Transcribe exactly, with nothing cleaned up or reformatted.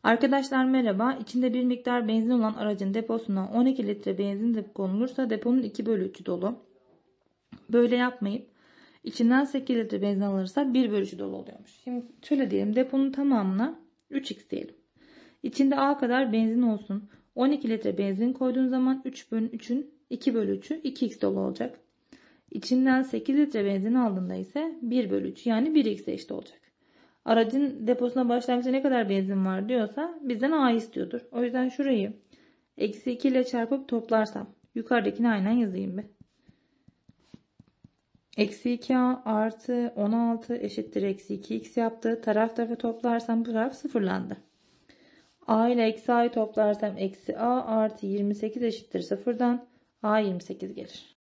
Arkadaşlar merhaba. İçinde bir miktar benzin olan aracın deposuna on iki litre benzin de konulursa deponun iki bölü üçü dolu. Böyle yapmayıp içinden sekiz litre benzin alırsak bir bölü üçü dolu oluyormuş. Şimdi şöyle diyelim, deponun tamamına üç x diyelim. İçinde A kadar benzin olsun. on iki litre benzin koyduğun zaman üç bölü üçün iki bölü üçü iki x dolu olacak. İçinden sekiz litre benzin aldığında ise bir bölü üç yani bir x'e eşit olacak. Aracın deposuna başlangıçta ne kadar benzin var diyorsa bizden A istiyordur. O yüzden şurayı eksi iki ile çarpıp toplarsam yukarıdakini aynen yazayım bir. Eksi iki a artı on altı eşittir eksi iki x yaptı. Taraf tarafa toplarsam bu taraf sıfırlandı. A ile eksi a'yı toplarsam eksi a artı yirmi sekiz eşittir sıfırdan a yirmi sekiz gelir.